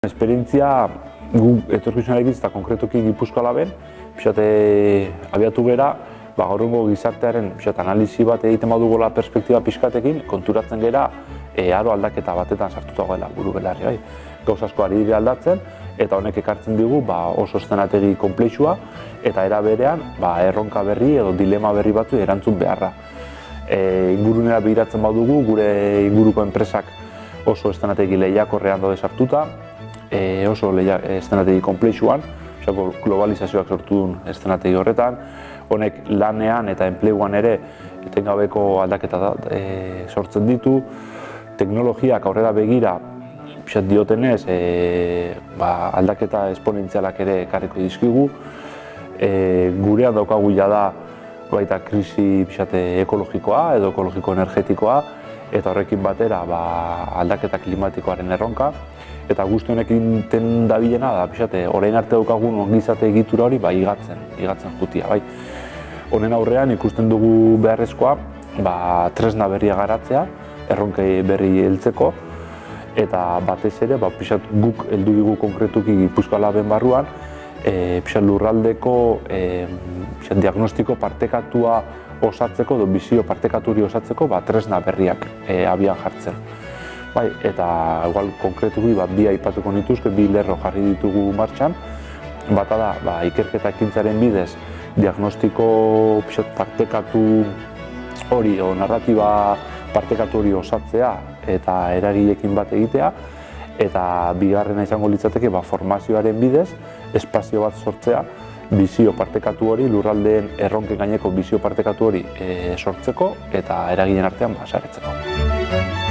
Esperientzia gu etorkizunarekin eta konkretuki Gipuzkoa Laben, abiatu gera, gaur egungo gizartearen analisi bat egiten badugola perspektiba pixkatekin, konturatzen gera aro aldaketa batetan sartuta goela buru belarri, bai. Gauza asko ari dira aldatzen, eta honek ekartzen digu oso eszenategi konplexua, eta era berean erronka berri edo dilema berri batzu erantzun beharra. Ingurunera begiratzen badugu, gure inguruko enpresak oso eszenategi lehiakorrean daude sartuta, oso eszenategi konplexuan, globalizazioak sortu duen eszenategi horretan, honek lanean eta enpleguan ere etengabeko aldaketa sortzen ditu, teknologiak aurrera begira diotenez aldaketa esponentzialak ere ekarriko dizkigu, gurean daukagu jada baita krisi ekologikoa edo ekologiko-energetikoa, eta horrekin batera aldaketa klimatikoaren erronka, eta guzti honekin ten dabilena da, orain arte daukagun ongizate egitura hori igatzen jutia. Honen aurrean ikusten dugu beharrezkoa tresna berria garatzea, erronkei berri heltzeko, eta batez ere guk heldu digu konkretuki Gipuzkoa Laben barruan, lurraldeko diagnostiko partekatua osatzeko, edo bizio partekaturi osatzeko tresna berriak abian jartzen. Eta konkretuki bi aipatuko nituzke, bi lerro jarri ditugu martxan. Bata da, ikerketa ekintzaren bidez, diagnostiko partekatu hori, o narratiba partekatu hori osatzea eta eragileekin bat egitea, eta bigarrena izango litzateke formazioaren bidez, espazio bat sortzea, bizio partekatu hori, lurraldeen erronken gaineko bizio partekatu hori sortzeko eta eragileen artean saretzeko.